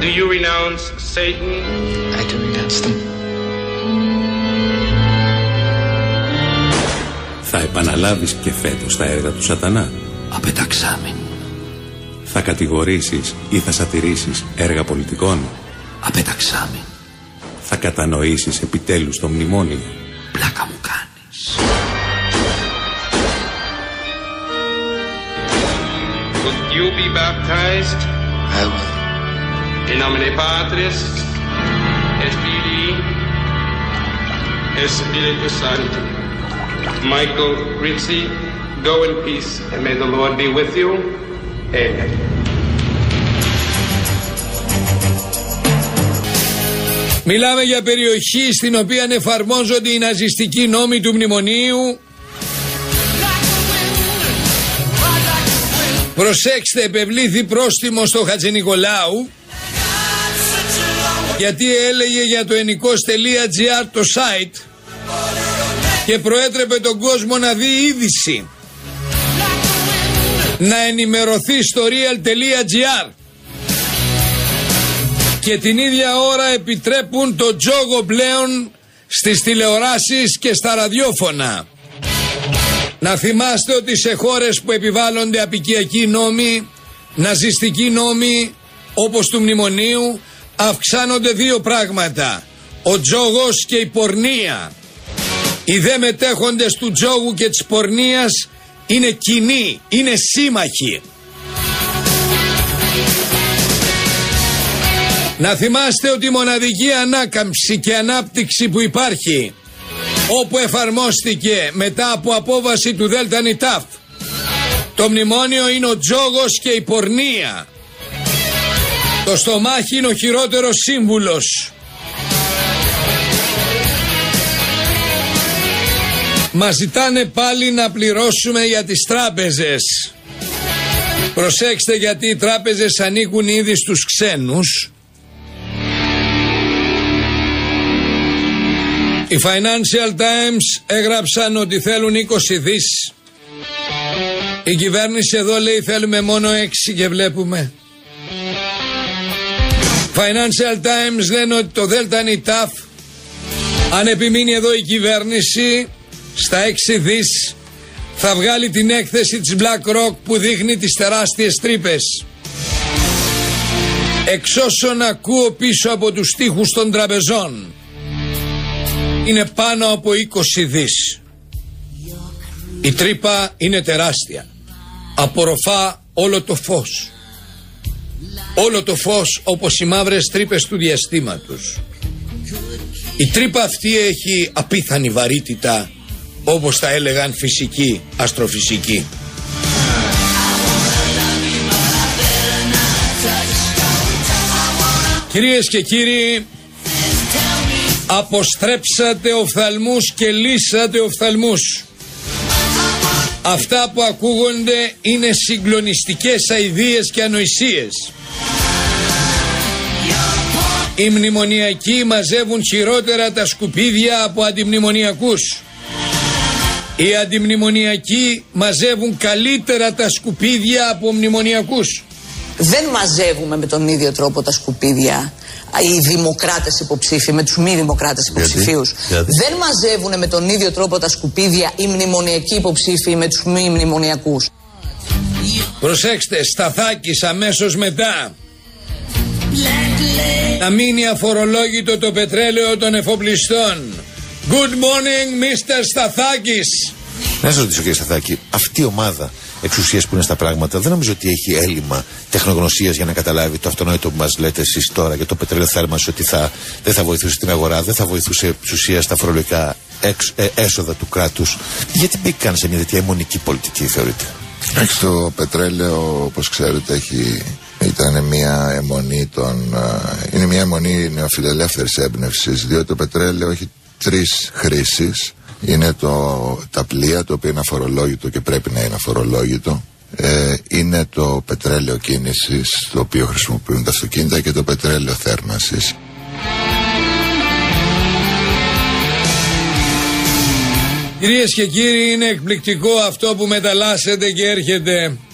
Do you renounce Satan? I do renounce them. Θα επαναλάβεις και φέτος τα έργα του σατανά? Απεταξάμεν. Θα κατηγορήσεις ή θα σατιρήσεις έργα πολιτικών? Απεταξάμεν. Θα κατανοήσεις επιτέλους το μνημόνιο? Πλάκα μου κάνεις. Will you be baptized? I will. In nomine Patris, et Filii, et Spiritus Sancti. Michael Ritchie, go in peace, and may the Lord be with you. Amen. Μιλάμε για περιοχή στην οποία εφαρμόζονται οι ναζιστικοί νόμοι του μνημονίου. Προσέξτε, επευλήθη πρόστιμο στο Χατζηνικολάου γιατί έλεγε για το ενικός.gr το site και προέτρεπε τον κόσμο να δει είδηση, να ενημερωθεί στο real.gr, και την ίδια ώρα επιτρέπουν το τζόγο πλέον στις τηλεοράσεις και στα ραδιόφωνα. Να θυμάστε ότι σε χώρες που επιβάλλονται απικιακοί νόμοι, ναζιστικοί νόμοι όπως του μνημονίου, αυξάνονται δύο πράγματα: ο τζόγος και η πορνεία. Οι δε μετέχοντες του τζόγου και της πορνείας είναι κοινοί, είναι σύμμαχοι. Να θυμάστε ότι η μοναδική ανάκαμψη και ανάπτυξη που υπάρχει, όπου εφαρμόστηκε μετά από απόβαση του Δέλτα Νιτάφ το μνημόνιο, είναι ο τζόγος και η πορνεία. Το στομάχι είναι ο χειρότερος σύμβουλος. Μας ζητάνε πάλι να πληρώσουμε για τις τράπεζες. Προσέξτε, γιατί οι τράπεζες ανήκουν ήδη στους ξένους. Οι Financial Times έγραψαν ότι θέλουν 20 δις. Η κυβέρνηση εδώ λέει θέλουμε μόνο 6 και βλέπουμε. Financial Times λένε ότι το Δέλτα Νιτάφ, αν επιμείνει εδώ η κυβέρνηση στα 6 δις, θα βγάλει την έκθεση της BlackRock που δείχνει τις τεράστιες τρύπες. Εξ όσων ακούω πίσω από τους τοίχους των τραπεζών, είναι πάνω από 20 δις. Η τρύπα είναι τεράστια. Απορροφά όλο το φως. Όλο το φως, όπως οι μαύρες τρύπες του διαστήματος. Η τρύπα αυτή έχει απίθανη βαρύτητα, όπως τα έλεγαν φυσικοί, αστροφυσικοί. Κυρίες και κύριοι, αποστρέψατε οφθαλμούς και λύσατε οφθαλμούς. Αυτά που ακούγονται είναι συγκλονιστικές αηδίες και ανοησίες. Οι μνημονιακοί μαζεύουν χειρότερα τα σκουπίδια από αντιμνημονιακούς. Οι αντιμνημονιακοί μαζεύουν καλύτερα τα σκουπίδια από μνημονιακούς. Δεν μαζεύουμε με τον ίδιο τρόπο τα σκουπίδια οι δημοκράτες υποψήφοι με τους μη δημοκράτες υποψηφίους. Δεν μαζεύουν με τον ίδιο τρόπο τα σκουπίδια οι μνημονιακοί υποψήφοι με τους μη μνημονιακούς. Προσέξτε, Σταθάκης αμέσως μετά. Να μείνει αφορολόγητο το πετρέλαιο των εφοπλιστών. Good morning, Mr. Σταθάκης. Να σας ρωτήσω, κύριε Σταθάκη, αυτή η ομάδα εξουσίας που είναι στα πράγματα δεν νομίζω ότι έχει έλλειμμα τεχνογνωσίας για να καταλάβει το αυτονόητο που μας λέτε εσείς τώρα για το πετρέλαιο θέρμανσης, ότι δεν θα βοηθούσε την αγορά, δεν θα βοηθούσε εξουσία στα φορολογικά έσοδα του κράτους. Γιατί μπήκαν σε μια τέτοια αιμονική πολιτική, θεωρείτε? Το πετρέλαιο, όπως ξέρετε, ήταν μια αιμονή είναι μια αιμονή νεοφιλελεύθερης έμπνευσης, διότι το πετρέλαιο έχει τρεις χρήσεις. Είναι τα πλοία, το οποίο είναι αφορολόγητο και πρέπει να είναι αφορολόγητο. Είναι το πετρέλαιο κίνησης, το οποίο χρησιμοποιούν τα αυτοκίνητα, και το πετρέλαιο θέρμανσης. Κυρίες και κύριοι, είναι εκπληκτικό αυτό που μεταλλάσσεται και έρχεται.